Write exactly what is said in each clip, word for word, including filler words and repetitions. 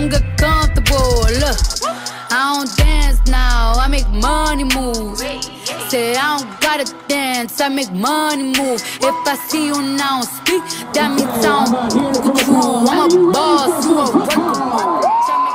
don't get comfortable. Look, I don't dance now, I make money move. Say I don't gotta dance, I make money move. If I see you now speak, that means I don't fuck with you. I'm a boss, you a worker.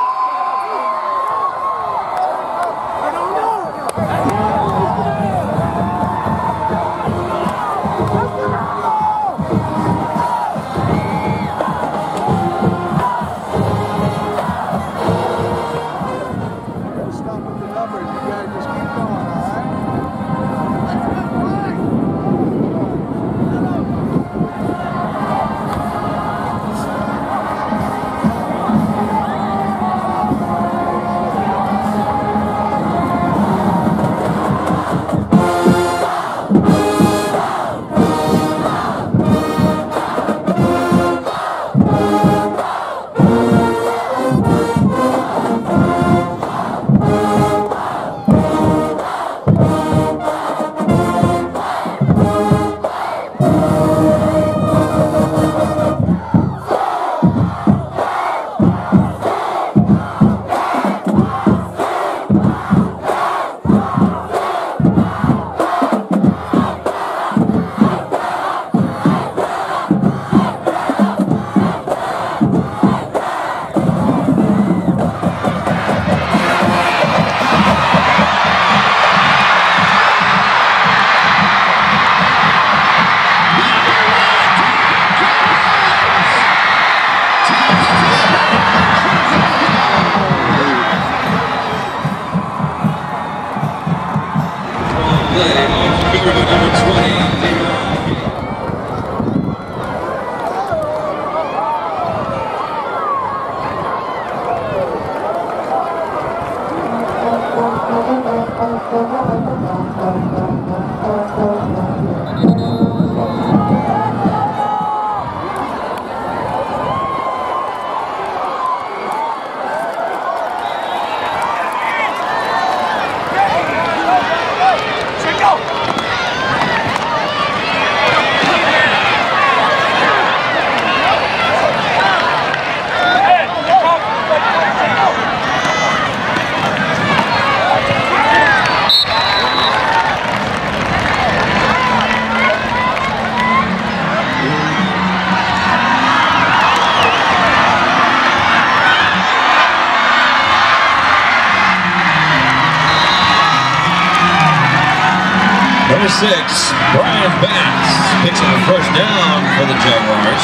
Number six, Brian Batts picks up a first down for the Jaguars.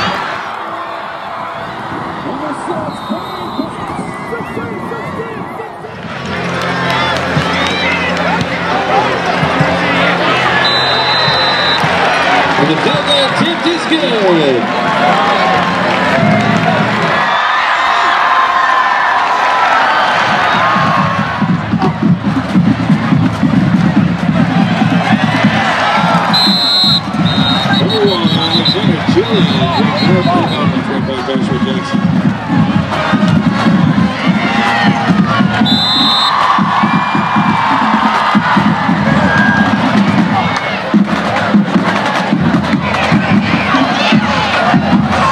And the field goal attempt is good. Jackson.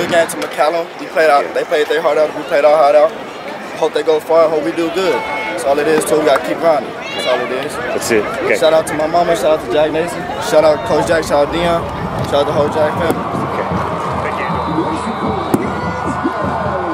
good game to McCallum. We played out. They played their heart out. We played our heart out. Hope they go far. Hope we do good. That's all it is, too. We got to keep grinding. That's all it is. That's it. Okay. Shout out to my mama. Shout out to Jack Nason. Shout out Coach Jack. Shout out Dion. Shout out to the whole Jack family. Okay. Thank you.